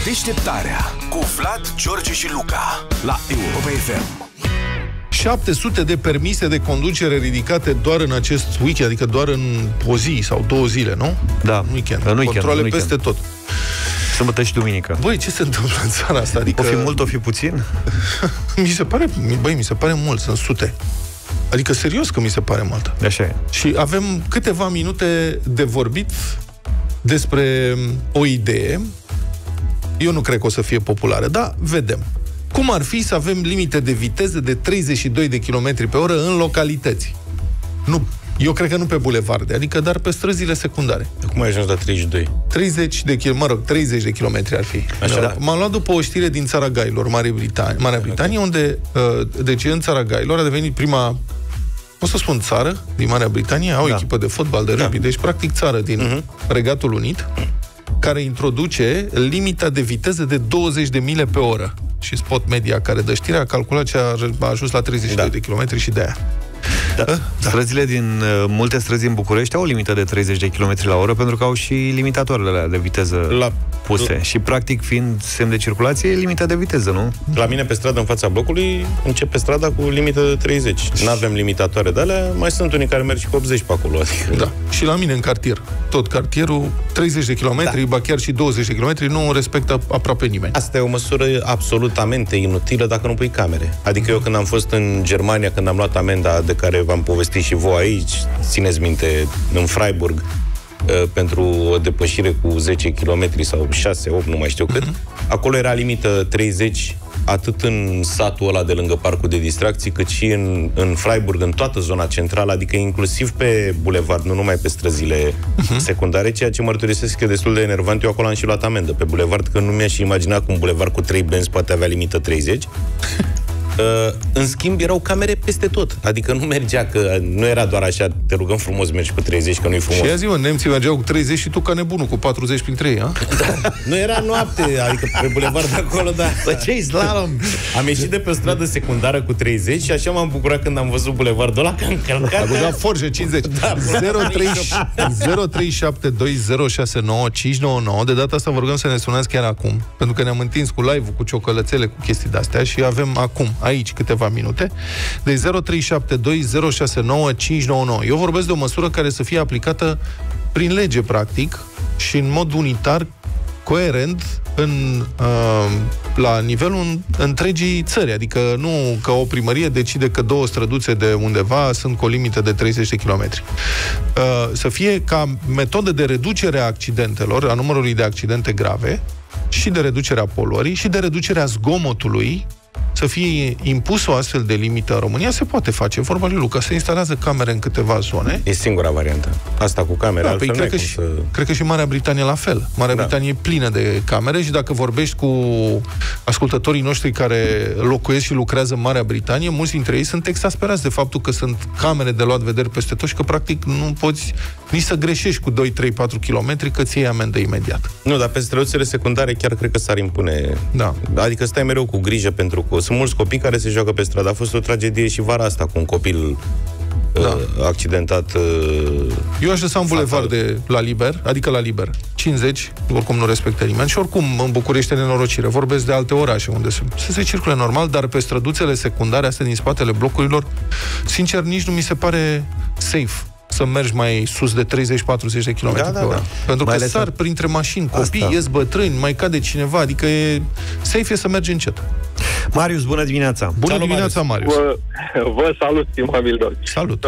Deșteptarea cu Vlad, George și Luca la Europa FM. 700 de permise de conducere ridicate doar în acest weekend, adică doar în o zi sau 2 zile, nu? Da, în weekend. Controle peste tot. Sâmbătă și duminică. Băi, ce se întâmplă în țara asta? Adică... O fi mult, o fi puțin? mi se pare mult, sunt sute. Adică serios că mi se pare mult. Așa e. Și avem câteva minute de vorbit despre o idee. Eu nu cred că o să fie populară, dar vedem. Cum ar fi să avem limite de viteză de 32 de km pe oră în localități? Nu, eu cred că nu pe bulevarde, adică dar pe străzile secundare. Cum ai ajuns la 32? 30 de kilometri ar fi. Așa, da. M-am luat după o știre din Țara Gailor, Marea Britanie, unde, deci în Țara Gailor a devenit prima, o să spun țară, din Marea Britanie, au o echipă de fotbal, de rugby, deci practic țară din Regatul Unit, care introduce limita de viteză de 20 de mile pe oră. Și Spot Media, care dă știrea, a calculat ce a ajuns la 32 de kilometri și de aia. Da. Străzile multe străzi din București au o limită de 30 de km la oră pentru că au și limitatoarele alea de viteză puse. Și practic, fiind semn de circulație, e limita de viteză, nu? La mine pe stradă, în fața blocului, începe strada cu limită de 30. N-avem limitatoare de alea, mai sunt unii care merg și cu 80 pe acolo. Adică... Da. Și la mine în cartier. Tot cartierul, 30 de kilometri, ba chiar și 20 de kilometri, nu respectă aproape nimeni. Asta e o măsură absolutamente inutilă dacă nu pui camere. Adică eu când am fost în Germania, când am luat amenda de care v-am povestit și voi aici, țineți minte, în Freiburg, pentru o depășire cu 10 km sau 6, 8, nu mai știu cât, acolo era limită 30, atât în satul ăla de lângă parcul de distracții, cât și în Freiburg, în toată zona centrală, adică inclusiv pe bulevard, nu numai pe străzile secundare, ceea ce mărturisesc că e destul de enervant. Eu acolo am și luat amendă pe bulevard, că nu mi-aș imagina că un bulevard cu 3 benzi poate avea limită 30. În schimb, erau camere peste tot. Adică nu mergea, că nu era doar așa, te rugăm frumos, mergi cu 30, că nu-i frumos. Și ia zi, nemții mergeau cu 30 și tu ca nebunul cu 40 printre ei, a? Da. Nu era noapte, adică pe bulevard de acolo, da. Ce slalom! Am ieșit de pe o stradă secundară cu 30 și așa m-am bucurat când am văzut bulevardul ăla, că am călcat. A băgat forje 50. Da, 0372069599. De data asta vă rugăm să ne sunați chiar acum, pentru că ne-am întins cu live-ul, cu ciocălățele, cu chestii de-astea și avem acum aici câteva minute, de 0372069599. Eu vorbesc de o măsură care să fie aplicată prin lege, practic, și în mod unitar, coerent, la nivelul întregii țări. Adică nu că o primărie decide că 2 străduțe de undeva sunt cu o limită de 30 de kilometri. Să fie ca metodă de reducere a accidentelor, a numărului de accidente grave, și de reducerea poluării, și de reducerea zgomotului, să fie impusă o astfel de limită în România. Se poate face, vorba lui Luca, se instalează camere în câteva zone. E singura variantă. Asta cu camere, altfel cred că și Marea Britanie la fel. Marea Britanie e plină de camere și dacă vorbești cu ascultătorii noștri care locuiesc și lucrează în Marea Britanie, mulți dintre ei sunt exasperați de faptul că sunt camere de luat vederi peste tot și că practic nu poți nici să greșești cu 2, 3, 4 km, că ți iei amendă imediat. Nu, dar pe străduțele secundare chiar cred că s-ar impune. Da. Adică stai mereu cu grijă, pentru că sunt mulți copii care se joacă pe stradă. A fost o tragedie și vara asta cu un copil accidentat. Eu aș lăsa un bulevard la liber, adică la liber 50, oricum nu respectă nimeni. Și oricum în București e nenorocire. Vorbesc de alte orașe unde să se circule normal, dar pe străduțele secundare, astea din spatele blocurilor, sincer, nici nu mi se pare safe să mergi mai sus de 30-40 de km pe oră. Pentru că sar printre mașini, copii, ies bătrâni, mai cade cineva, adică safe e să mergi încet. Marius, bună dimineața! Bună dimineața, Marius! Vă salut, stimabil domn. Salut!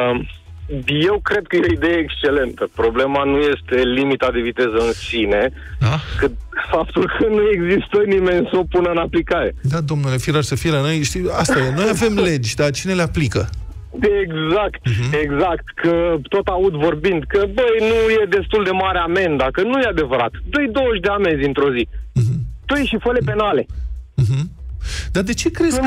Eu cred că e o idee excelentă. Problema nu este limita de viteză în sine, cât faptul că nu există nimeni să o pună în aplicare. Da, domnule, firar să fie la noi, știi, asta e, noi avem legi, dar cine le aplică? Exact, că tot aud vorbind că, băi, nu e destul de mare amenda, că nu e adevărat. Dă-i 20 de amenzi într-o zi. Dă-i și fă-le penale. Dar de ce crezi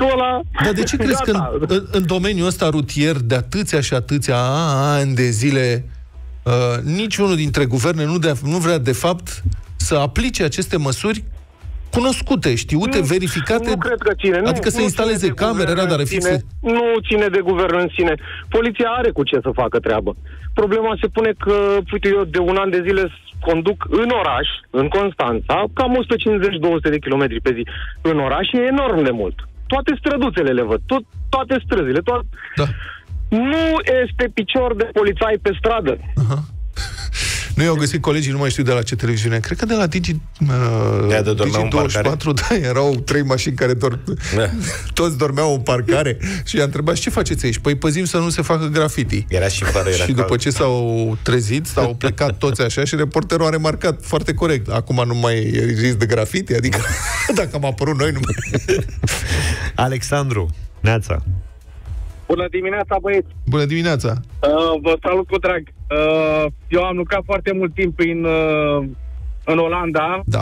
că în domeniul ăsta rutier de atâția și atâția ani de zile niciunul dintre guverne nu vrea de fapt să aplice aceste măsuri cunoscute, știute, verificate? Nu cred că ține. Adică să instaleze camere, radare fixe? Nu ține de guvern în sine. Poliția are cu ce să facă treabă. Problema se pune că, uite, eu de un an de zile conduc în oraș, în Constanța, cam 150-200 de kilometri pe zi în oraș, e enorm de mult. Toate străduțele le văd, toate străzile, Da. Nu este picior de polițai pe stradă. Nu i-au găsit colegii, nu mai știu de la ce televiziune. Cred că de la Digi24, da, erau 3 mașini care toți dormeau în parcare și i-a întrebat, ce faceți aici? Păi păzim să nu se facă graffiti. Era și fără, era și după ce s-au trezit, s-au plecat toți așa și reporterul a remarcat foarte corect. Acum nu mai e risc de graffiti, adică dacă am apărut noi, nu mai... Alexandru, neața. Bună dimineața, băieți! Bună dimineața! Vă salut cu drag! Eu am lucrat foarte mult timp în Olanda. Da.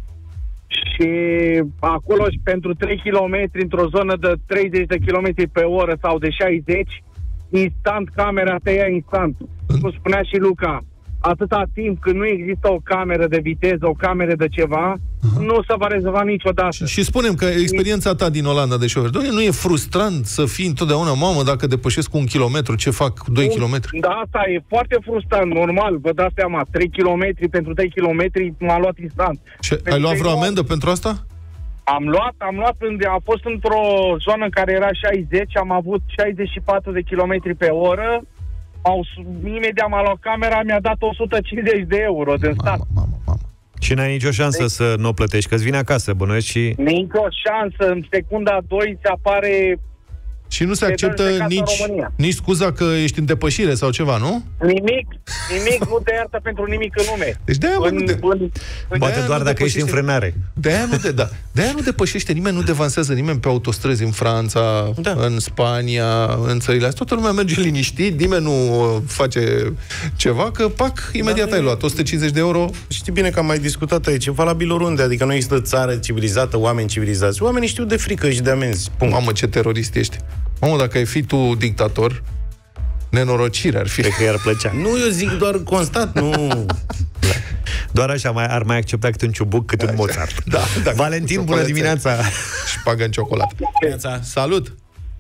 Și acolo, pentru 3 km, într-o zonă de 30 de km pe oră sau de 60, instant camera te ia instant. Cum spunea și Luca, atâta timp când nu există o cameră de viteză, o cameră de ceva, nu se va rezolva niciodată. Și spunem că experiența ta din Olanda de șofer, nu e frustrant să fii întotdeauna, mamă, dacă depășesc cu 1 kilometru, ce fac 2 kilometri? Da, asta e foarte frustrant, normal, vă dați seama, 3 km pentru 3 km m-a luat instant. Și ai luat vreo amendă pentru asta? Am luat, am fost într-o zonă în care era 60, am avut 64 de km pe oră, imediat m-a luat camera, mi-a dat 150 de euro din stat. Mamă. Și n-ai nicio șansă să nu o plătești, că-ți vine acasă, bănuiesc și... Nicio șansă, în secunda 2 se apare... Și nu se acceptă nici scuza că ești în depășire sau ceva, nu? Nimic nu te iartă pentru nimic în lume. Deci de-aia poate doar dacă ești în frânare. De-aia nu depășește nimeni, nu devansează nimeni pe autostrăzi în Franța, în Spania, în țările astea. Toată lumea merge liniștit, nimeni nu face ceva, că pac, imediat ai luat 150 de euro. Știi bine că am mai discutat aici, e valabil oriunde, adică nu există țară civilizată, oameni civilizați. Oamenii știu de frică și de amenzi. Mamă, ce terorist ești. Mamă, dacă ai fi tu dictator, nenorocire ar fi. Cred că i-ar plăcea. Nu, eu zic doar constat, nu... Doar așa ar mai accepta cât un ciubuc, cât un Mozart. Da. Valentin, bună dimineața! Și pagă în ciocolată. Salut!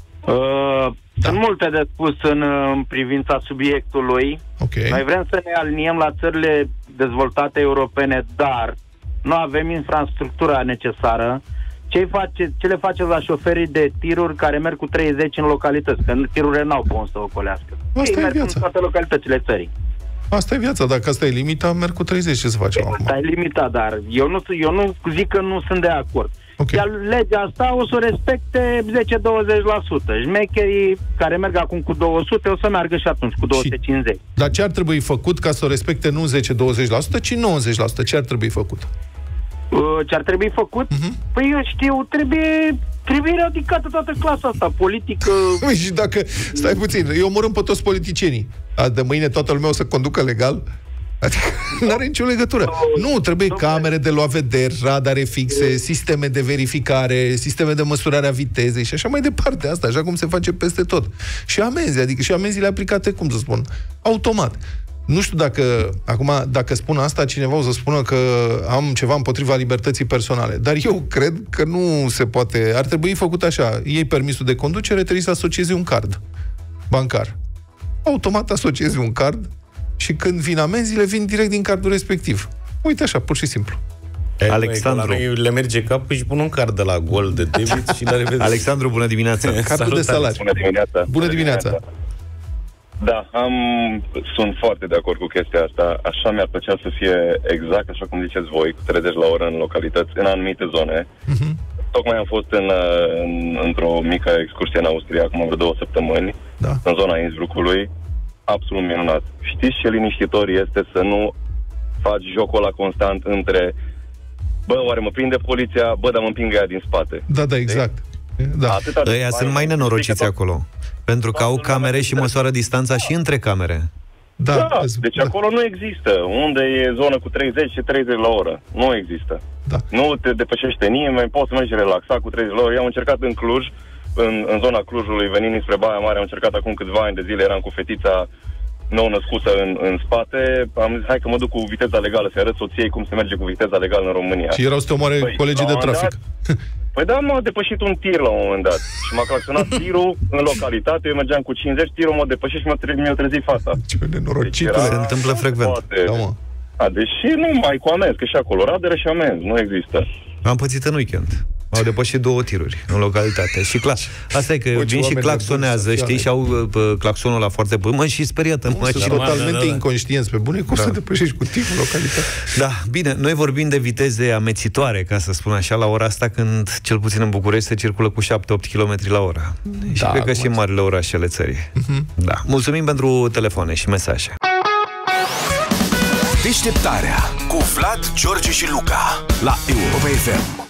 Sunt multe de spus în privința subiectului. Okay. Noi vrem să ne aliniem la țările dezvoltate europene, dar nu avem infrastructura necesară. Ce le faceți la șoferii de tiruri care merg cu 30 în localități? Că tirurile n-au cum să ocolească. Asta merg în toate localitățile țării. Asta e viața. Dacă asta e limita, merg cu 30. Ce să facem acum? Asta e limita, dar eu nu zic că nu sunt de acord. Okay. Iar legea asta o să o respecte 10-20%. Șmecherii care merg acum cu 200 o să meargă și atunci cu 250. Dar ce ar trebui făcut ca să o respecte nu 10-20%, ci 90%? Ce ar trebui făcut? Ce ar trebui făcut? Păi eu știu, trebuie eradicată toată clasa asta politică. Și dacă, stai puțin, eu omorâm pe toți politicienii. De mâine toată lumea o să conducă legal? Adică n-are nicio legătură. Nu, trebuie camere de luat vederi, radare fixe, sisteme de verificare, sisteme de măsurare a vitezei și așa mai departe. Asta, așa cum se face peste tot. Și amenzi, adică și amenziile aplicate, cum să spun, automat. Nu știu dacă spun asta, cineva o să spună că am ceva împotriva libertății personale. Dar eu cred că nu se poate. Ar trebui făcut așa. Iei permisul de conducere, trebuie să asociezi un card bancar. Automat asociezi un card și când vin amenziile, vin direct din cardul respectiv. Uite așa, pur și simplu. Alexandru. La noi le merge capul și pun un card de la gol de debit și la revedere. Salexandru, bună dimineața. Cardul de salariu. Bună dimineața. Bună dimineața. Da, sunt foarte de acord cu chestia asta. Așa mi-ar plăcea să fie exact așa cum ziceți voi, cu 30 la oră în localități, în anumite zone. Tocmai am fost într-o mică excursie în Austria, acum vreo 2 săptămâni, în zona Innsbruckului. Absolut minunat. Știți ce liniștitor este să nu faci jocul ăla constant între oare mă prinde poliția, dar mă împingă ea din spate. Da, exact. Da. Ăia sunt mai nenorociți acolo. Pentru că au camere și măsoară distanța și între camere. Deci acolo nu există. Unde e zonă cu 30 și 30 la oră. Nu există. Nu te depășește nimeni, poți să mergi relaxat cu 30 la oră. Eu am încercat în Cluj, în zona Clujului, venind spre Baia Mare, am încercat acum câțiva ani de zile, eram cu fetița nou născută în spate, am zis, hai că mă duc cu viteza legală, să arăt soției cum se merge cu viteza legală în România. Și erau să te omoare colegii de trafic. Păi da, m-a depășit un tir la un moment dat. Și m-a claxonat tirul în localitate, eu mergeam cu 50, tirul m-a depășit și mi-a trezit fața. Ce nenorocit. Se întâmplă frecvent. Deși nu mai cu amenzi, că și acolo radere și amenzi, nu există. Am pățit în weekend. Au depășit 2 tiruri în localitate. Și asta e că vin și claxonează, știi, și au claxonul la foarte până și speriată în mașină. Sunt totalmente inconștienți pe bune. Cum să depășești cu tirul în localitate? Da, bine, noi vorbim de viteze amețitoare, ca să spun așa, la ora asta, când cel puțin în București se circulă cu 7-8 km la oră. Și cred că și în marile orașe ale țării. Da. Mulțumim pentru telefoane și mesaje. Deșteptarea cu Vlad, George și Luca la Europa FM.